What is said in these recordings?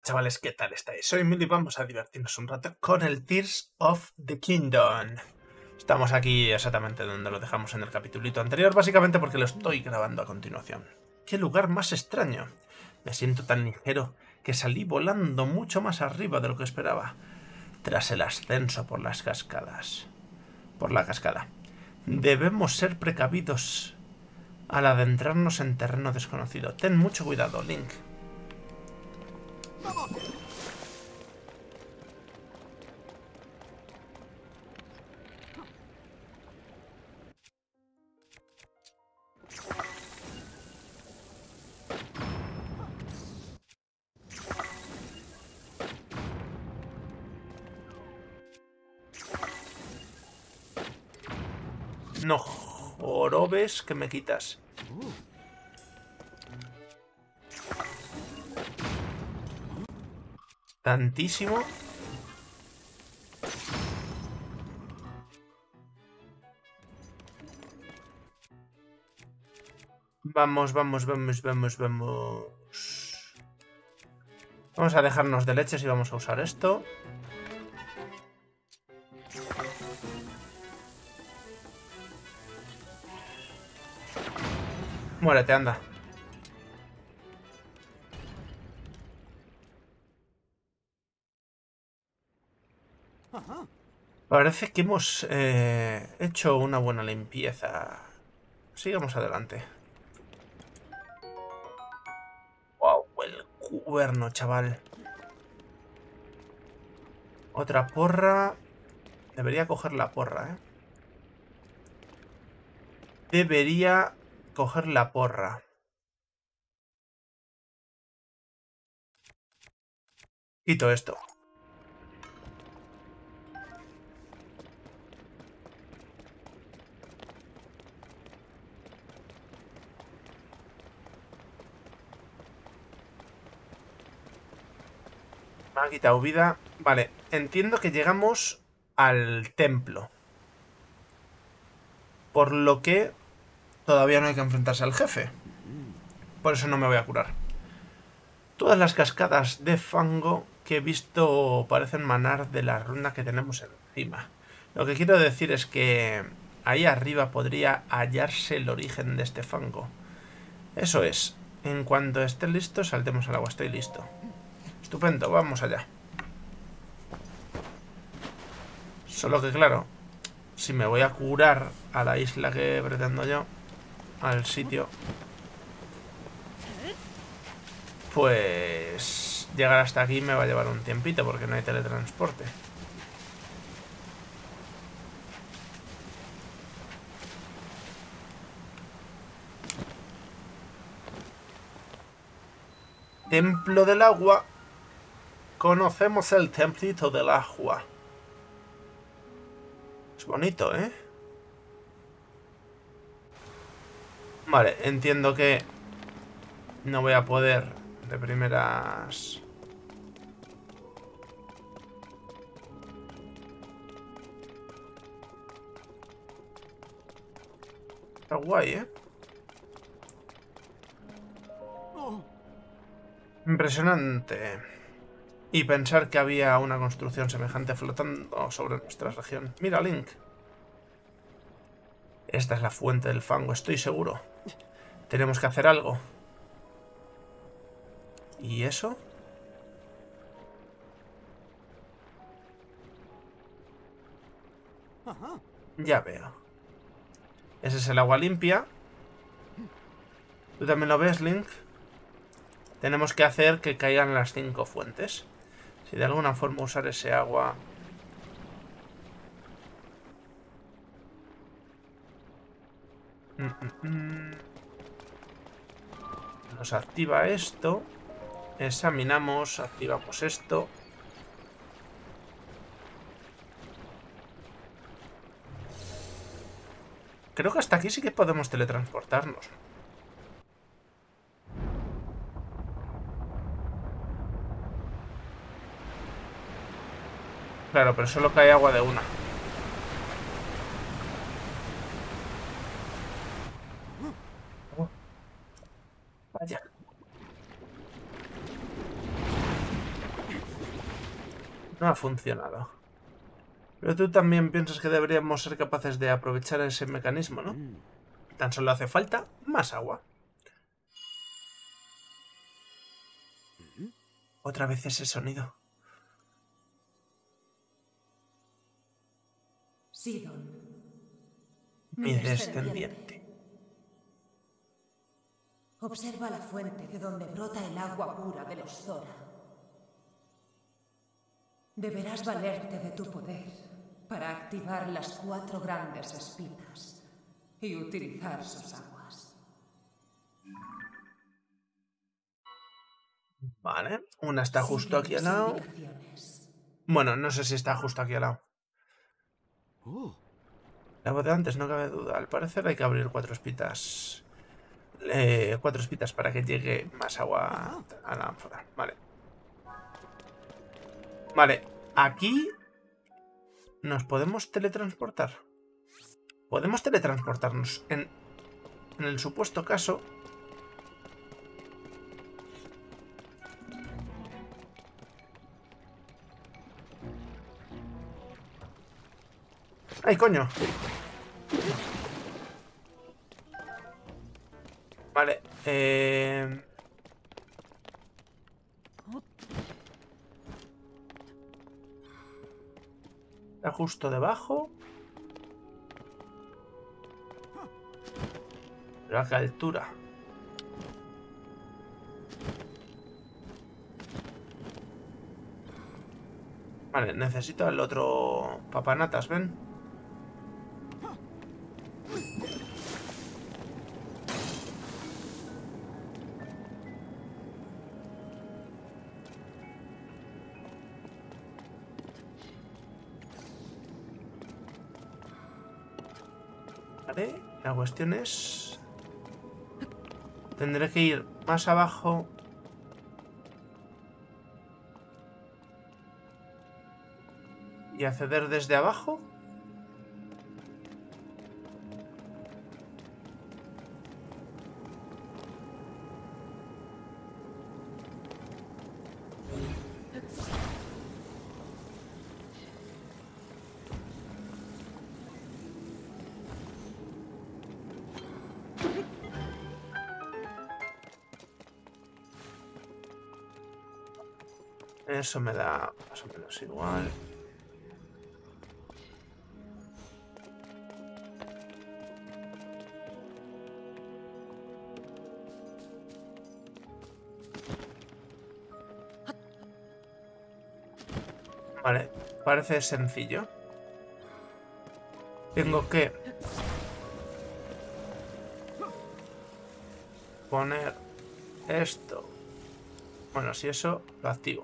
chavales, ¿qué tal estáis? Soy Emilio y vamos a divertirnos un rato con el Tears of the Kingdom. Estamos aquí exactamente donde lo dejamos en el capitulito anterior, básicamente porque lo estoy grabando a continuación. ¡Qué lugar más extraño! Me siento tan ligero que salí volando mucho más arriba de lo que esperaba, tras el ascenso por las cascadas. Por la cascada. Debemos ser precavidos al adentrarnos en terreno desconocido. Ten mucho cuidado, Link. No jorobes que me quitas. Tantísimo. Vamos. Vamos a dejarnos de leches y vamos a usar esto. Muérete, anda. Parece que hemos hecho una buena limpieza. Sigamos adelante. Wow, el cuerno, chaval. Otra porra. Debería coger la porra, ¿eh? Debería coger la porra. Quito esto. Me ha quitado vida. Vale, entiendo que llegamos al templo. Por lo que todavía no hay que enfrentarse al jefe. Por eso no me voy a curar. Todas las cascadas de fango que he visto parecen manar de la runa que tenemos encima. Lo que quiero decir es que ahí arriba podría hallarse el origen de este fango. Eso es. En cuanto esté listo, saltemos al agua. Estoy listo. Estupendo, vamos allá. Solo que claro, si me voy a curar a la isla que pretendo yo, al sitio, pues llegar hasta aquí me va a llevar un tiempito porque no hay teletransporte. Templo del agua. Conocemos el templito del agua. Es bonito, ¿eh? Vale, entiendo que no voy a poder de primeras. Está guay, ¿eh? Impresionante. Y pensar que había una construcción semejante flotando sobre nuestra región. Mira, Link. Esta es la fuente del fango, estoy seguro. Tenemos que hacer algo. ¿Y eso? Ya veo. Ese es el agua limpia. ¿Tú también lo ves, Link? Tenemos que hacer que caigan las 5 fuentes. Si de alguna forma usar ese agua... Nos activa esto. Examinamos, activamos esto. Creo que hasta aquí sí que podemos teletransportarnos. Claro, pero solo cae agua de una. Vaya. No ha funcionado. Pero tú también piensas que deberíamos ser capaces de aprovechar ese mecanismo, ¿no? Tan solo hace falta más agua. Otra vez ese sonido. Sidon, Mi descendiente. Observa la fuente de donde brota el agua pura de los Zora. Deberás valerte de tu poder para activar las 4 grandes espinas y utilizar sus aguas. Vale, una está justo aquí al Sigue mis lado. indicaciones. Bueno, no sé si está justo aquí al lado. La voz de antes, no cabe duda. Al parecer hay que abrir 4 espitas. 4 espitas para que llegue más agua a la ánfora. Vale. Vale, aquí nos podemos teletransportar. Podemos teletransportarnos en el supuesto caso. ¡Ay, coño! Vale, está justo debajo. Pero a qué altura. Vale, necesito el otro papanatas, ¿ven? Vale, la cuestión es... Tendré que ir más abajo. Y acceder desde abajo. Eso me da más o menos igual. Vale, parece sencillo. Tengo que poner esto. Bueno, si eso lo activo.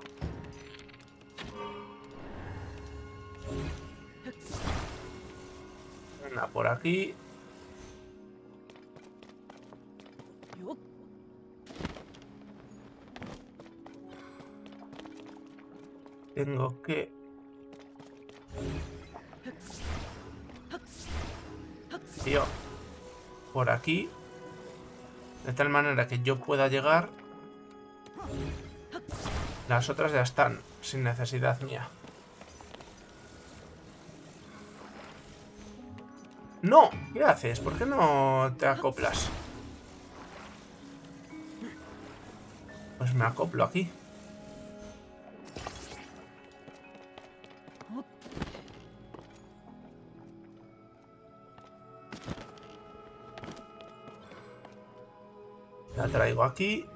Una por aquí. Tengo que... Tío, por aquí. De tal manera que yo pueda llegar. Las otras ya están, sin necesidad mía. ¡No! ¿Qué haces? ¿Por qué no te acoplas? Pues me acoplo aquí. La traigo aquí.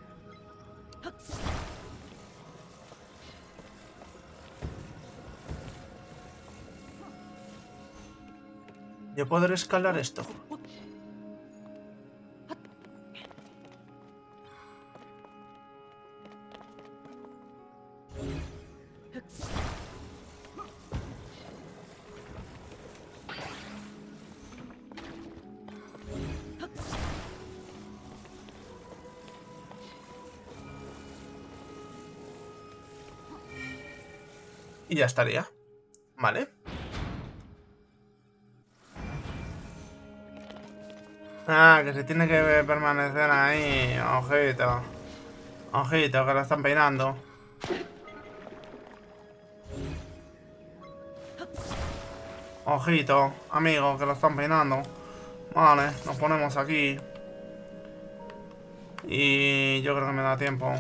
¿Yo podré escalar esto? Y ya estaría. Vale. Ah, que se tiene que permanecer ahí. Ojito. Ojito, que lo están peinando. Ojito, amigo, que lo están peinando. Vale, nos ponemos aquí. Y yo creo que me da tiempo.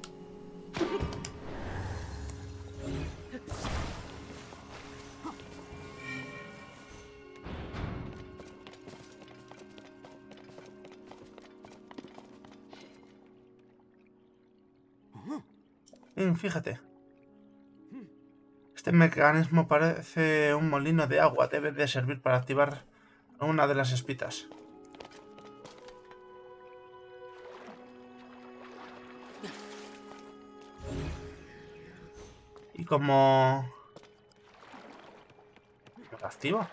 Fíjate. Este mecanismo parece un molino de agua. Debe de servir para activar una de las espitas. ¿Y cómo lo activo?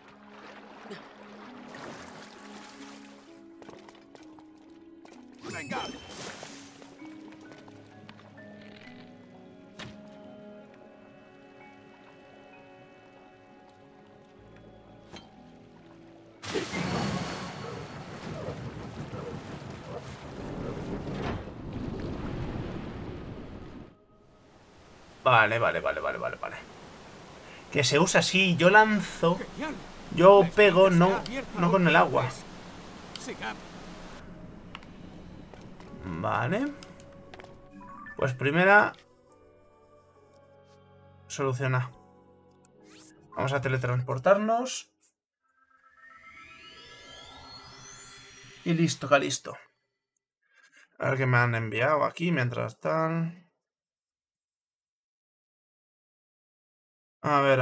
Vale. Que se usa así, yo lanzo, yo pego, no con el agua. Vale. Pues primera soluciona. Vamos a teletransportarnos. Y listo, listo. A ver qué me han enviado aquí mientras tal. A ver.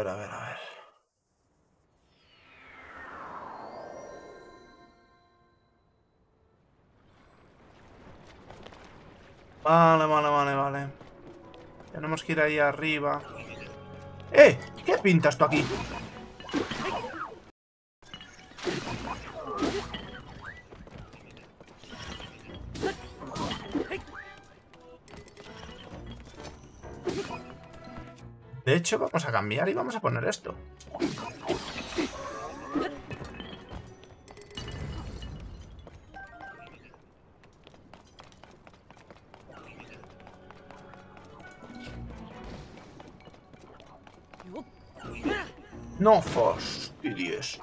Vale. Tenemos que ir ahí arriba. ¡Eh! ¿Qué pintas tú aquí? De hecho, vamos a cambiar y vamos a poner esto. No fastidies.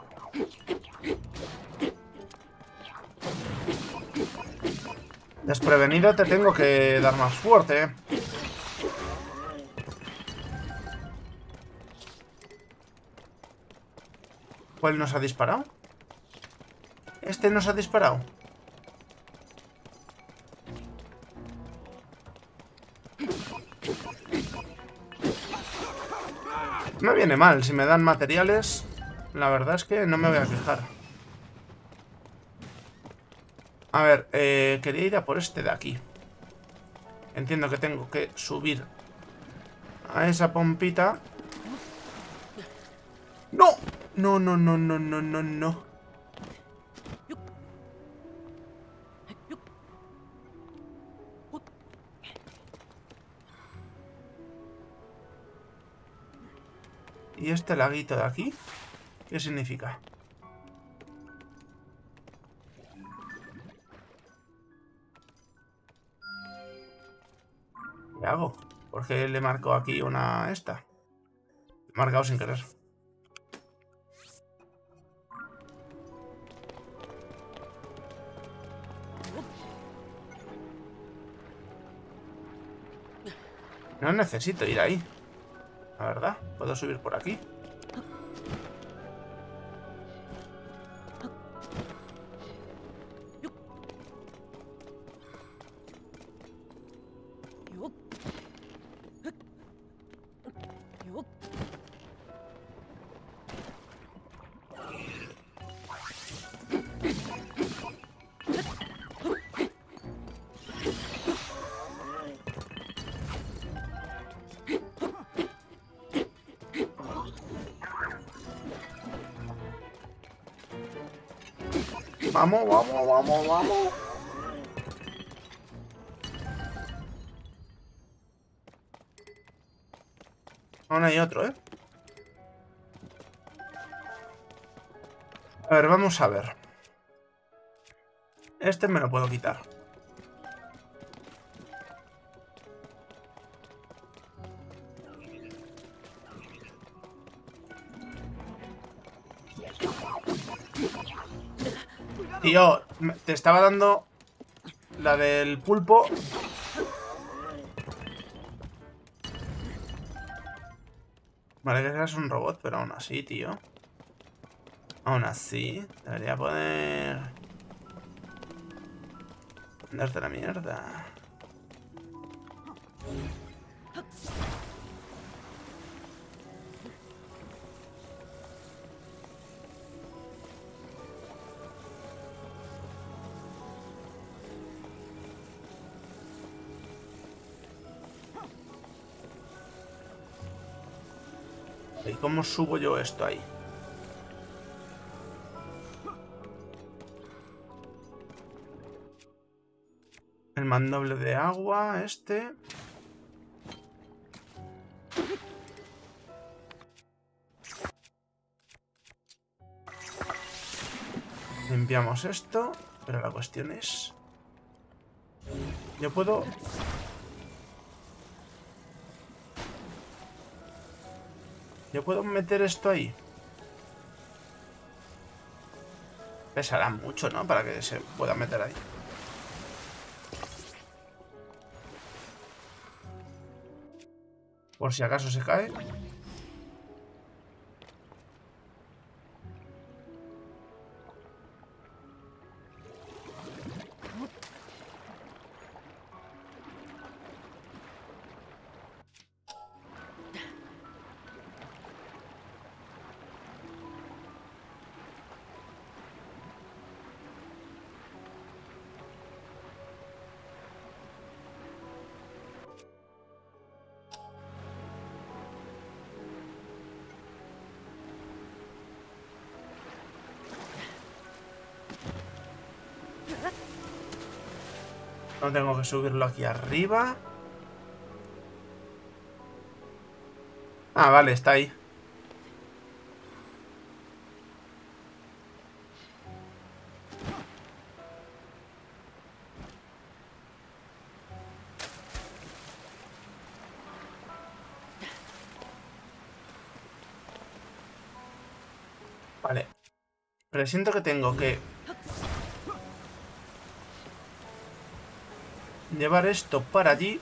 Desprevenido te tengo que dar más fuerte, ¿eh? ¿Cuál nos ha disparado? ¿Este nos ha disparado? No me viene mal, si me dan materiales, la verdad es que no me voy a quejar. A ver, quería ir a por este de aquí. Entiendo que tengo que subir a esa pompita. ¡No! No. ¿Y este laguito de aquí? ¿Qué significa? ¿Qué hago? ¿Por qué le marco aquí una esta? He marcado sin querer. No necesito ir ahí. La verdad, puedo subir por aquí. Vamos. Aún hay otro, ¿eh? A ver, vamos a ver. Este me lo puedo quitar. Tío, te estaba dando la del pulpo. Vale, que seas un robot, pero aún así, tío. Aún así, debería poder... Darte la mierda. ¿Y cómo subo yo esto ahí? El mandoble de agua, este. Limpiamos esto, pero la cuestión es... Yo puedo... Yo puedo meter esto ahí. Pesará mucho, ¿no? Para que se pueda meter ahí. Por si acaso se cae. No tengo que subirlo aquí arriba. Ah, vale, está ahí. Vale. Presiento que tengo que... llevar esto para allí.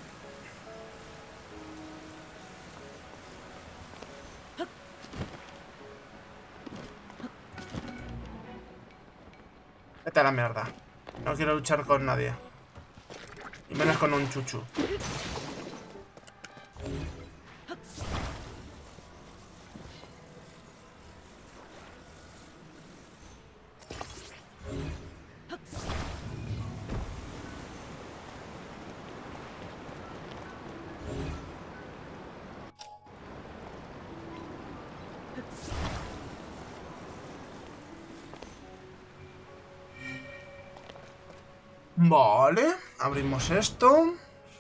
Vete a la mierda. No quiero luchar con nadie. Y menos con un chuchu. Vale, abrimos esto.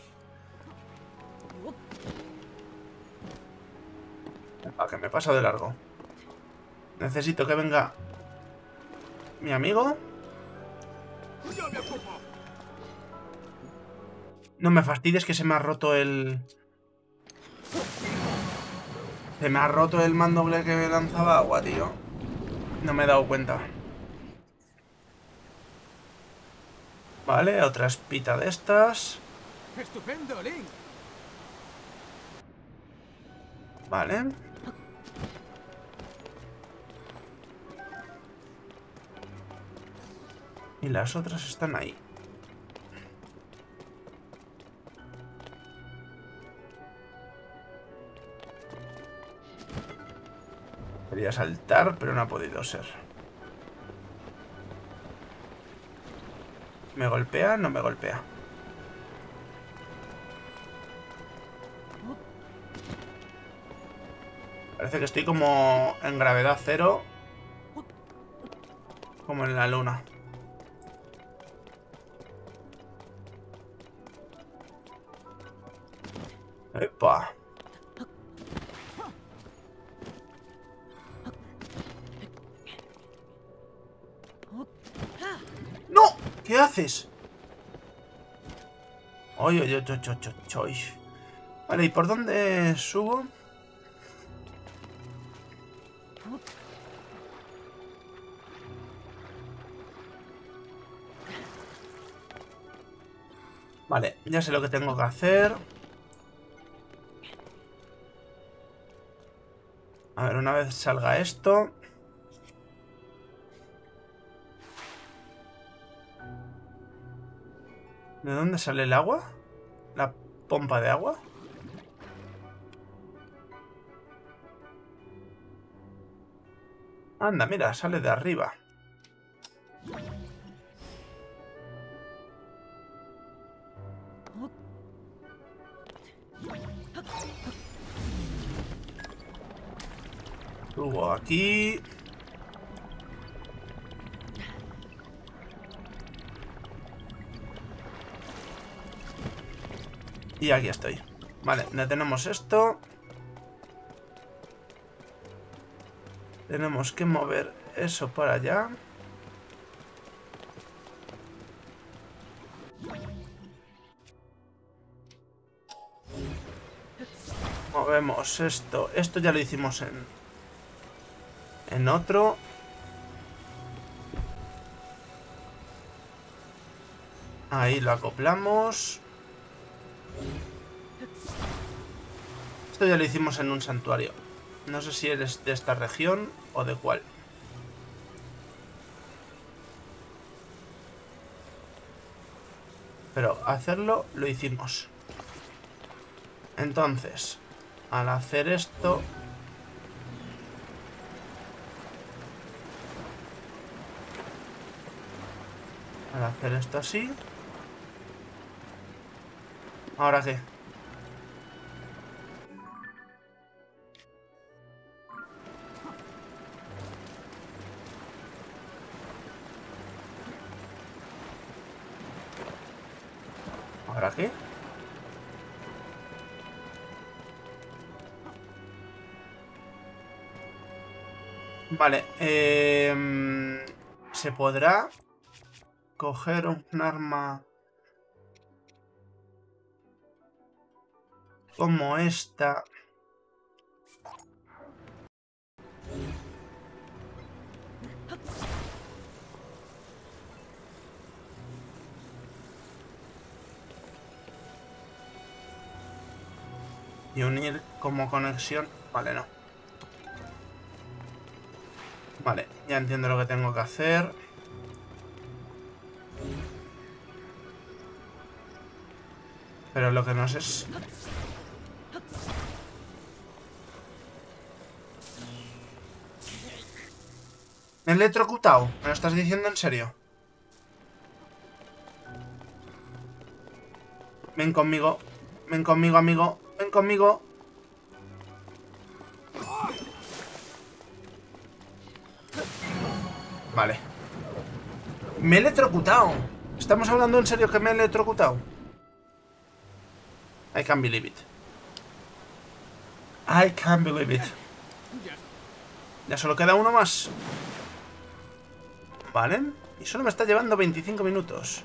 Que me pasa de largo. Necesito que venga mi amigo. No me fastidies que se me ha roto el... Se me ha roto el mandoble que lanzaba agua, tío. No me he dado cuenta. Vale, otra espita de estas. ¡Estupendo, Link! Vale. Y las otras están ahí. Quería saltar, pero no ha podido ser. ¿Me golpea? No me golpea. Parece que estoy como en gravedad cero. Como en la luna. ¡Epa! ¡No! ¿Qué haces? ¡Oy, oy, oy, oy, oy, oy! Vale, ¿y por dónde subo? Vale, ya sé lo que tengo que hacer. A ver, una vez salga esto... ¿De dónde sale el agua? ¿La pompa de agua? Anda, mira, sale de arriba. Subo aquí. Y aquí estoy. Vale, detenemos esto. Tenemos que mover eso para allá. Movemos esto. Esto ya lo hicimos en otro. Ahí lo acoplamos. Esto ya lo hicimos en un santuario. No sé si eres de esta región o de cuál. Pero hacerlo lo hicimos. Entonces, al hacer esto... Al hacer esto así... ¿Ahora qué? ¿Ahora qué? Vale, ¿se podrá coger un arma como esta? Y unir como conexión. Vale, no. Vale, ya entiendo lo que tengo que hacer. Pero lo que no sé es... ¿Me he electrocutado? ¿Me lo estás diciendo en serio? Ven conmigo. Ven conmigo, amigo. Ven conmigo. Vale. Me he electrocutado. ¿Estamos hablando en serio que me he electrocutado? I can't believe it. I can't believe it. Ya solo queda uno más. Vale. Y solo me está llevando 25 minutos.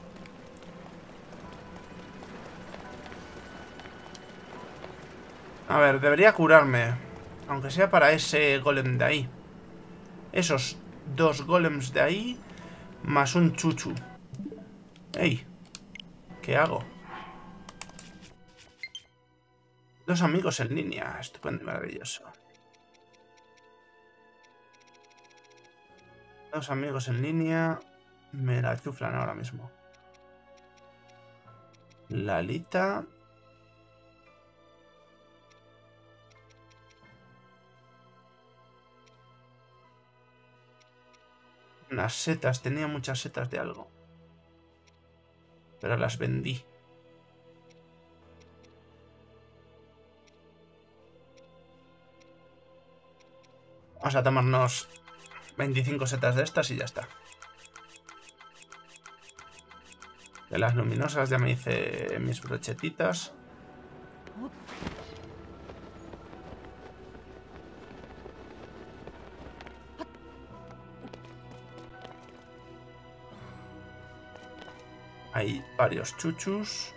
A ver, debería curarme. Aunque sea para ese golem de ahí. Esos dos golems de ahí. Más un chuchu. ¡Ey! ¿Qué hago? Dos amigos en línea. Estupendo y maravilloso. Dos amigos en línea. Me la chuflan ahora mismo. Lalita. Unas setas. Tenía muchas setas de algo. Pero las vendí. Vamos a tomarnos 25 setas de estas y ya está. De las luminosas ya me hice mis brochetitas. Hay varios chuchus.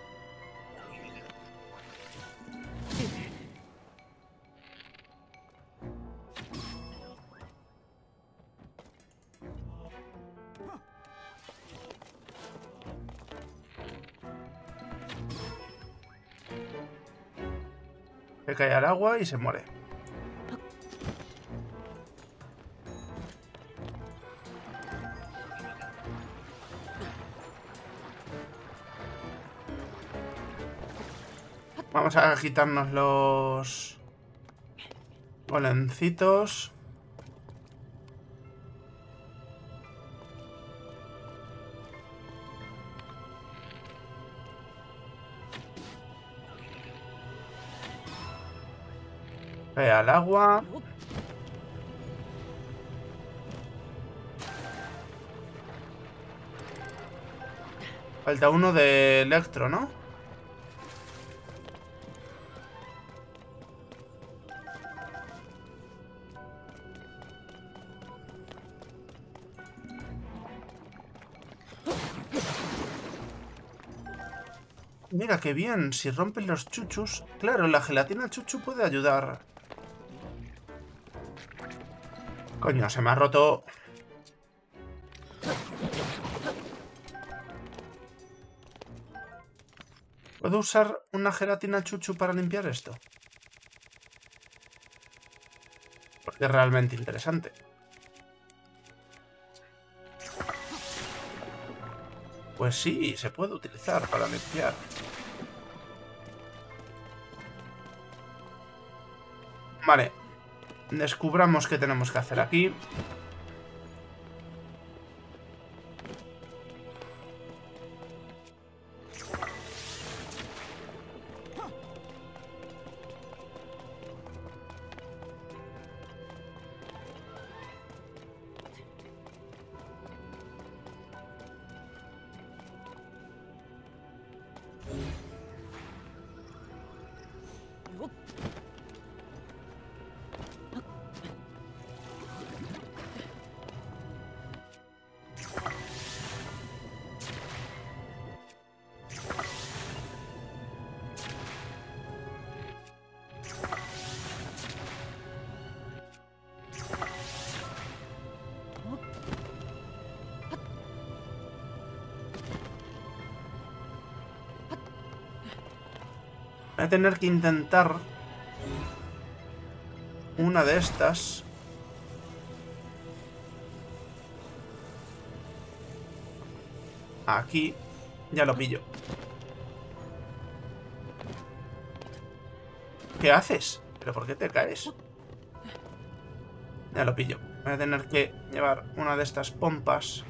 Se cae al agua y se muere. Vamos a quitarnos los golencitos. Cae al agua. Falta uno de Electro, ¿no? Mira qué bien, si rompen los chuchus. Claro, la gelatina chuchu puede ayudar. Coño, se me ha roto. ¿Puedo usar una gelatina chuchu para limpiar esto? Porque es realmente interesante. Pues sí, se puede utilizar para limpiar. Vale. Descubramos qué tenemos que hacer aquí. Voy a tener que intentar una de estas. Aquí. Ya lo pillo. ¿Qué haces? ¿Pero por qué te caes? Ya lo pillo. Voy a tener que llevar una de estas pompas.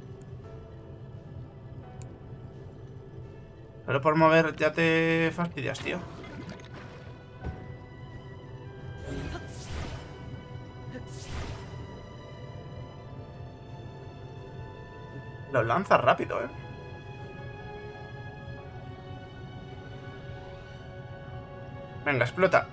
Solo por mover ya te fastidias, tío. Lo lanzas rápido, ¿eh? Venga, explota.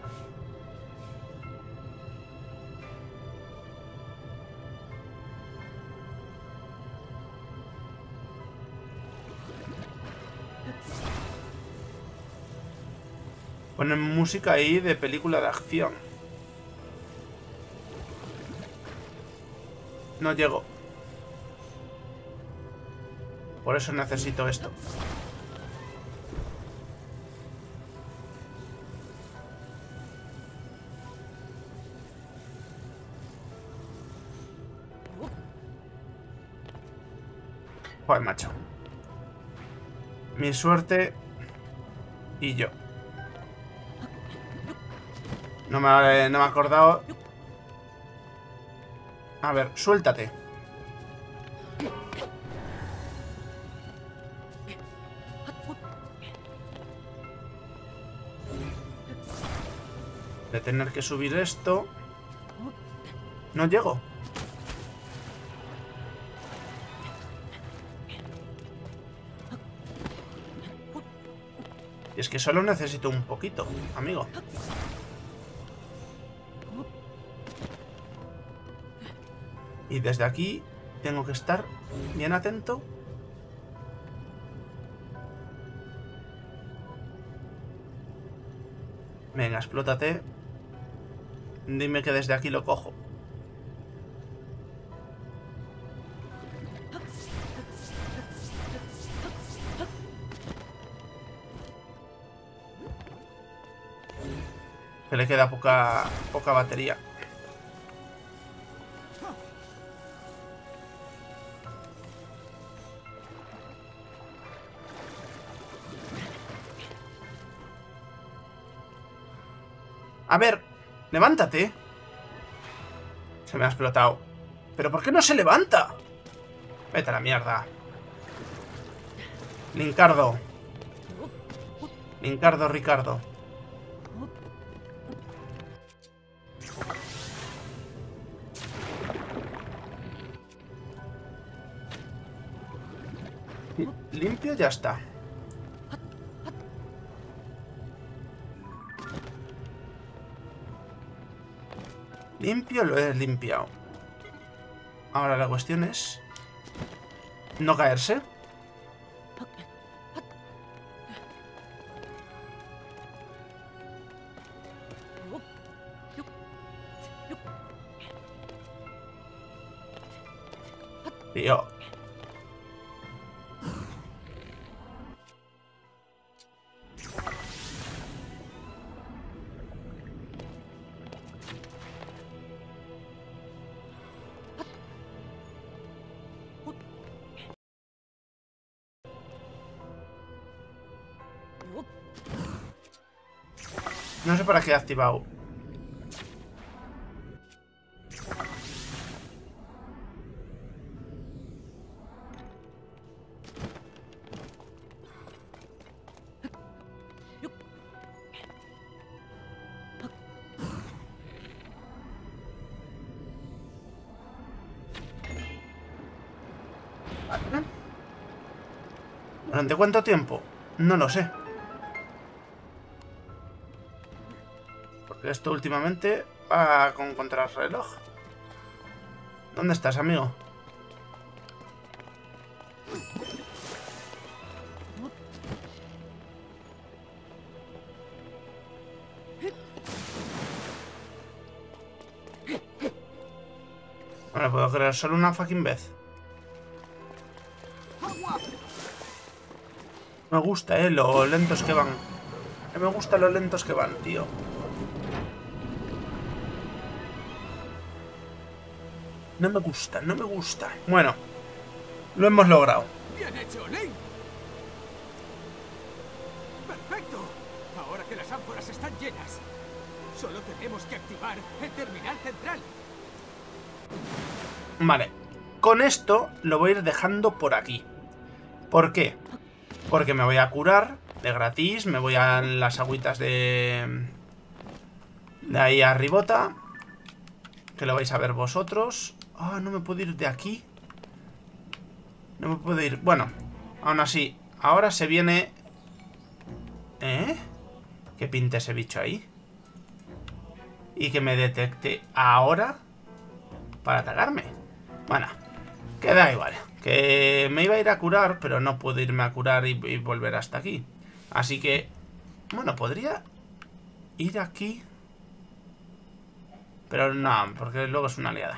Ponen música ahí de película de acción. No llego. Por eso necesito esto. Joder, macho. Mi suerte y yo. No me he acordado. A ver, suéltate. De tener que subir esto. No llego. Y es que solo necesito un poquito, amigo. Y desde aquí tengo que estar bien atento. Venga, explótate. Dime que desde aquí lo cojo. Que le queda poca batería. A ver, levántate. Se me ha explotado. ¿Pero por qué no se levanta? Vete a la mierda. Lincardo. Lincardo, Ricardo. Limpio, ya está. Limpio, lo he limpiado. Ahora la cuestión es no caerse. Tío. No sé para qué he activado. ¿Vale? ¿Durante cuánto tiempo? No lo sé. Porque esto últimamente va con contrarreloj. ¿Dónde estás, amigo? Bueno, puedo creer solo una fucking vez. Me gusta, lo lentos que van. Me gusta lo lentos que van, tío. No me gusta, no me gusta. Bueno, lo hemos logrado. ¡Bien hecho, Link! ¡Perfecto! Ahora que las ánforas están llenas, solo tenemos que activar el terminal central. Vale, con esto lo voy a ir dejando por aquí. ¿Por qué? Porque me voy a curar de gratis, me voy a las agüitas de ahí arribota, que lo vais a ver vosotros. Ah, no me puedo ir de aquí. No me puedo ir. Bueno, aún así, ahora se viene... ¿Eh? ¿Qué pinta ese bicho ahí? Y que me detecte ahora para atacarme. Bueno, queda igual. Que me iba a ir a curar, pero no puedo irme a curar y volver hasta aquí. Así que, bueno, podría ir aquí. Pero no, porque luego es una liada.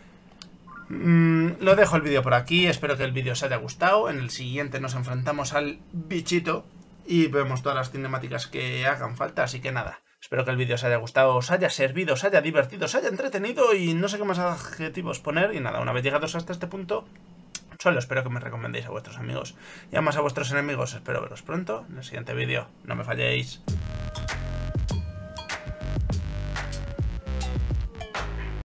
Lo dejo el vídeo por aquí. Espero que el vídeo os haya gustado. En el siguiente nos enfrentamos al bichito y vemos todas las cinemáticas que hagan falta. Así que nada, espero que el vídeo os haya gustado, os haya servido, os haya divertido, os haya entretenido y no sé qué más adjetivos poner. Y nada, una vez llegados hasta este punto, solo espero que me recomendéis a vuestros amigos y además a vuestros enemigos. Espero veros pronto en el siguiente vídeo. No me falléis.